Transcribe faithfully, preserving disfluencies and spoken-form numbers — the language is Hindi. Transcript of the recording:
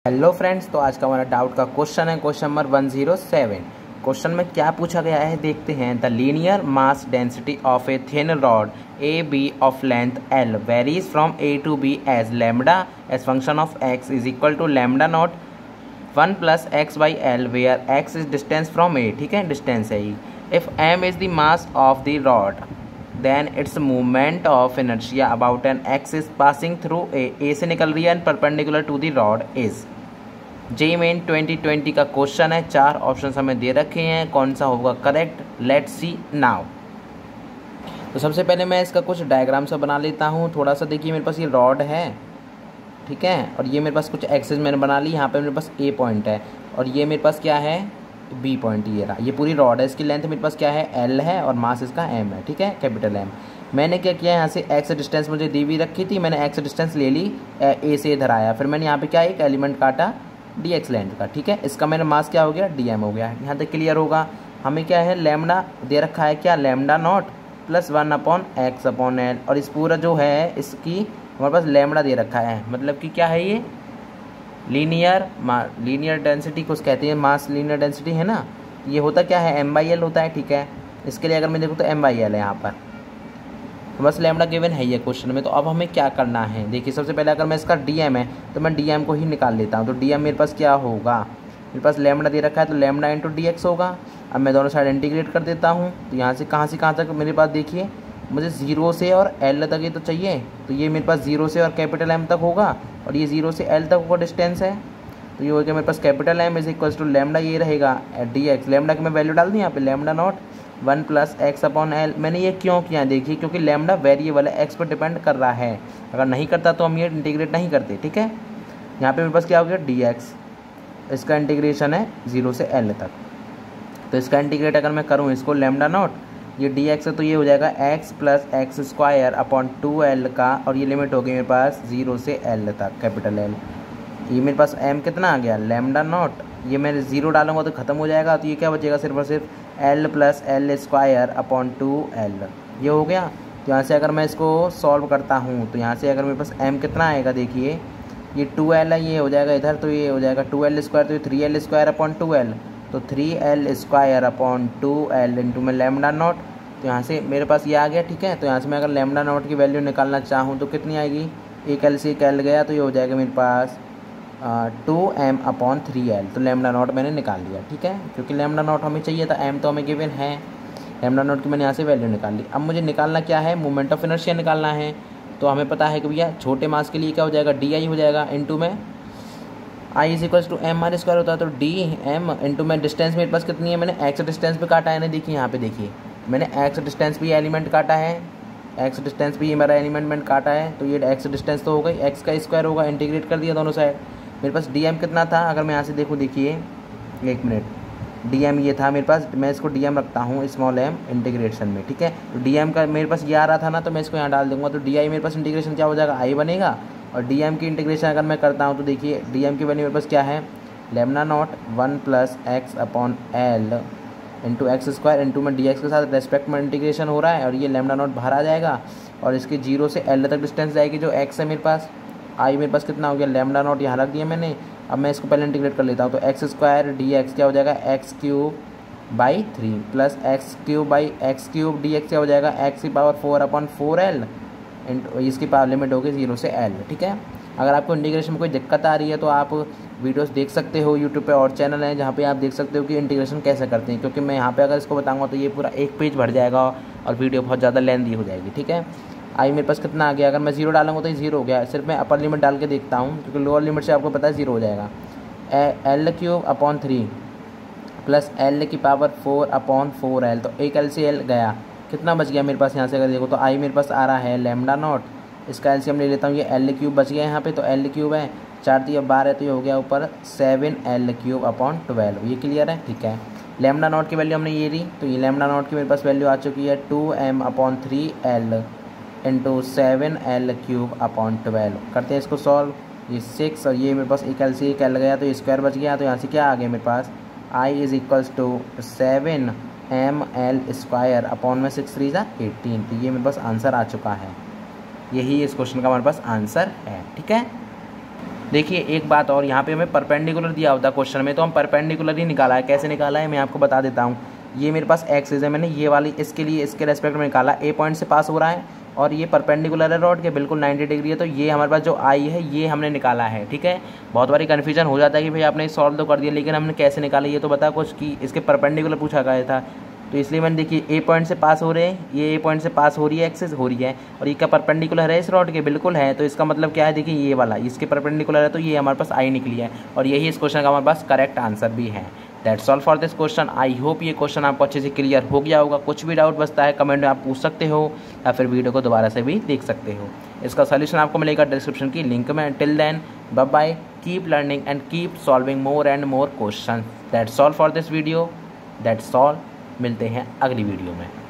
हेलो फ्रेंड्स, तो आज का हमारा डाउट का क्वेश्चन है question number one zero seven. Question में क्या पूछा गया है देखते हैं। The linear mass density of a thin rod A B of length L varies from A to B as lambda as function of x is equal to lambda naught one plus x by L where x is distance from A. ठीक है, डिस्टेंस है ये। If M is the mass of the rod then its movement of inertia about an axis passing through a a से निकल रही है and perpendicular to the rod is। JEE Main twenty twenty का क्वेश्चन है। चार ऑप्शन हमें दे रखे हैं, कौन सा होगा करेक्ट, लेट्स सी नाउ। तो सबसे पहले मैं इसका कुछ डायग्राम सा बना लेता हूँ। थोड़ा सा देखिए, मेरे पास ये रॉड है, ठीक है, और ये मेरे पास कुछ एक्सिस मैंने बना ली। यहाँ पे मेरे पास ए पॉइंट है और ये मेरे पास क्या है, बी पॉइंट। ये रहा, ये पूरी रॉड है। इसकी लेंथ मेरे पास क्या है, एल है, और मास इसका एम है, ठीक है, कैपिटल एम। मैंने क्या किया, यहाँ से एक्स डिस्टेंस मुझे दी हुई रखी थी, मैंने एक्स डिस्टेंस ले ली, ए से इधर आया, फिर मैंने यहाँ पे क्या एक एलिमेंट काटा डी एक्स लेंथ का, ठीक है। इसका मेरा मास क्या हो गया, डी एम हो गया। यहाँ तक क्लियर होगा। हमें क्या है, लैम्डा दे रखा है, क्या, lambda naught plus one upon x upon L, और इस पूरा जो है इसकी हमारे पास लैम्डा दे रखा है। मतलब कि क्या है, ये लीनियर लीनियर डेंसिटी कुछ कहते हैं, मास लीनियर डेंसिटी है ना। ये होता क्या है, एम बाई एल होता है, ठीक है। इसके लिए अगर मैं देखूँ तो एम बाई एल है यहाँ पर, तो बस लैम्डा गिवन है ये क्वेश्चन में। तो अब हमें क्या करना है, देखिए सबसे पहले अगर मैं इसका डी एम है तो मैं डी एम को ही निकाल लेता हूँ। तो डी एम मेरे पास क्या होगा, मेरे पास लैम्डा दे रखा है तो लैम्डा इंटू डी एक्स होगा। अब मैं दोनों साइड इंटीग्रेट कर देता हूँ। तो यहाँ से कहाँ से कहाँ तक मेरे पास देखिए, मुझे ज़ीरो से और एल तक ये तो चाहिए, तो ये मेरे पास ज़ीरो से और कैपिटल एम तक होगा, और ये ज़ीरो से एल तक का डिस्टेंस है। तो ये हो गया मेरे पास capital M is equals to lambda, ये रहेगा डी एक्स। लैम्डा की मैं वैल्यू डाल दी यहाँ पे, lambda naught one plus x upon L. मैंने ये क्यों किया देखिए, क्योंकि लैम्डा वेरिएबल है, एक्स पर डिपेंड कर रहा है। अगर नहीं करता तो हम ये इंटीग्रेट नहीं करते, ठीक है। यहाँ पे मेरे पास क्या हो गया, डी एक्स, इसका इंटीग्रेशन है ज़ीरो से एल तक। तो इसका इंटीग्रेट अगर मैं करूँ इसको, लैम्डा नॉट ये डी एक्स है तो ये हो जाएगा x plus x square upon two L का, और ये लिमिट हो गई मेरे पास ज़ीरो से एल तक, कैपिटल एल। ये मेरे पास एम कितना आ गया, लैम्डा नॉट, ये मैं ज़ीरो डालूंगा तो ख़त्म हो जाएगा, तो ये क्या बचेगा, सिर्फ और सिर्फ L plus L square upon two L, ये हो गया। तो यहाँ से अगर मैं इसको सॉल्व करता हूँ तो यहाँ से अगर मेरे पास एम कितना आएगा, देखिए ये टू एल है, ये हो जाएगा इधर, तो ये हो जाएगा टू एल स्क्वायर, तो ये three L square upon two L, तो three L square upon two L into में लैम्डा नॉट। तो यहाँ से मेरे पास ये आ गया, ठीक है। तो यहाँ से मैं अगर लैम्डा नॉट की वैल्यू निकालना चाहूँ तो कितनी आएगी, एक एल से एक एल गया, तो ये हो जाएगा मेरे पास two M upon three L. तो लैम्डा नॉट मैंने निकाल लिया, ठीक है, क्योंकि लैम्डा नॉट हमें चाहिए था, एम तो हमें गिवन है। लैम्डा नॉट की मैंने यहाँ से वैल्यू निकाल ली। अब मुझे निकालना क्या है, मोमेंट ऑफ इनर्शिया निकालना है। तो हमें पता है कि भैया छोटे मास के लिए क्या हो जाएगा, डी आई हो जाएगा इंटू में I is equals to M R square होता है, तो डी एम इंटू में डिस्टेंस मेरे पास कितनी है, मैंने एक्स डिस्टेंस पे काटा है ना। देखिए यहाँ पे देखिए, मैंने एक्स डिस्टेंस पे एलिमेंट काटा है, एक्स डिस्टेंस पे ये मेरा एलिमेंट मैंने काटा है, तो ये एक्स डिस्टेंस तो हो गई, एक्स का स्क्वायर होगा, इंटीग्रेट कर दिया दोनों साइड। मेरे पास डी एम कितना था, अगर मैं यहाँ से देखूँ, देखिए एक मिनट, डी एम ये था मेरे पास, मैं इसको डी एम रखता हूँ स्मॉल एम इंटीग्रेशन में, ठीक है। तो डी एम का मेरे पास ये आ रहा था ना, तो मैं इसको यहाँ डाल दूंगा, तो डी आई मेरे पास इंटीग्रेशन क्या हो जाएगा, आई बनेगा। और डी एम की इंटीग्रेशन अगर मैं करता हूँ तो देखिए डी एम की वैल्यू मेरे पास क्या है, lambda naught one plus x upon L into x square into में डी एक्स के साथ रेस्पेक्ट में इंटीग्रेशन हो रहा है, और ये लैम्डा नॉट बाहर आ जाएगा, और इसकी जीरो से एल तक डिस्टेंस जाएगी जो एक्स है मेरे पास। आई मेरे पास कितना हो गया, लैम्डा नॉट यहाँ रख दिया मैंने। अब मैं इसको पहले इंटीग्रेट कर लेता हूँ, तो एक्स स्क्वायर डी एक्स क्या हो जाएगा, x cube by three plus x cube by x cube d x क्या हो जाएगा, एक्स की power four upon four L into इसकी पावर लिमिट होगी जीरो से एल, ठीक है। अगर आपको इंटीग्रेशन में कोई दिक्कत आ रही है तो आप वीडियोस देख सकते हो, यूट्यूब पे और चैनल हैं जहाँ पे आप देख सकते हो कि इंटीग्रेशन कैसे करते हैं, क्योंकि मैं यहाँ पे अगर इसको बताऊँगा तो ये पूरा एक पेज भर जाएगा और वीडियो बहुत ज़्यादा लेंथी हो जाएगी, ठीक है। आई मेरे पास कितना आ गया, अगर मैं जीरो डालूंगा तो ये जीरो हो गया, सिर्फ मैं अपर लिमिट डाल के देखता हूँ, क्योंकि लोअर लिमिट से आपको पता है जीरो हो जाएगा। L cube upon three plus L की power four upon four L, तो एक एल से एल गया, कितना बच गया मेरे पास यहाँ से अगर देखो, तो आई मेरे पास आ रहा है लैम्डा नॉट, इसका एलसीएम ले लेता हूँ, ये एल क्यूब बच गया यहाँ पे, तो एल क्यूब है, चार तीन बारह है, तो ये हो गया ऊपर seven L cube upon twelve. ये क्लियर है, ठीक है। लैम्डा नॉट की वैल्यू हमने ये ली, तो ये लैम्डा नॉट की मेरे पास वैल्यू आ चुकी है two M upon three L into seven L cube upon twelve. करते हैं इसको सॉल्व, ये सिक्स और ये मेरे पास एक एल से एक एल गया, तो ये स्क्वायर बच गया। तो यहाँ से क्या आ गया मेरे पास, I is equals to seven M L square upon में सिक्स थ्री ज़ा एटीन। तो ये मेरे पास आंसर आ चुका है, यही इस क्वेश्चन का हमारे पास आंसर है, ठीक है। देखिए एक बात और, यहाँ पे हमें परपेंडिकुलर दिया होता है क्वेश्चन में, तो हम परपेंडिकुलर ही निकाला है। कैसे निकाला है मैं आपको बता देता हूँ। ये मेरे पास एक्सिस है, मैंने ये वाली इसके लिए इसके रेस्पेक्ट में निकाला, ए पॉइंट से पास हो रहा है और ये परपेंडिकुलर है रॉड के बिल्कुल नब्बे डिग्री है, तो ये हमारे पास जो आई है ये हमने निकाला है। ठीक है, बहुत बारी कन्फ्यूजन हो जाता है कि भाई आपने सॉल्व तो कर दिया लेकिन हमने कैसे निकाला, ये तो बता कुछ कि इसके परपेंडिकुलर पूछा गया था, तो इसलिए मैंने देखिए ए पॉइंट से पास हो रहे हैं, ये ए पॉइंट से पास हो रही है, एक्सिस हो रही है और ये क्या परपेंडिकुलर है इस रॉड के, बिल्कुल है। तो इसका मतलब क्या है, देखिए ये वाला इसके परपेंडिकुलर है, तो ये हमारे पास आई निकली है और यही इस क्वेश्चन का हमारे पास करेक्ट आंसर भी है। That's all for this question. I hope ये क्वेश्चन आपको अच्छे से क्लियर हो गया होगा। कुछ भी डाउट बचता है कमेंट में आप पूछ सकते हो या फिर वीडियो को दोबारा से भी देख सकते हो। इसका सोल्यूशन आपको मिलेगा डिस्क्रिप्शन की लिंक में। Till then bye bye, keep learning and keep solving more and more question. That's all for this video, that's all. मिलते हैं अगली वीडियो में।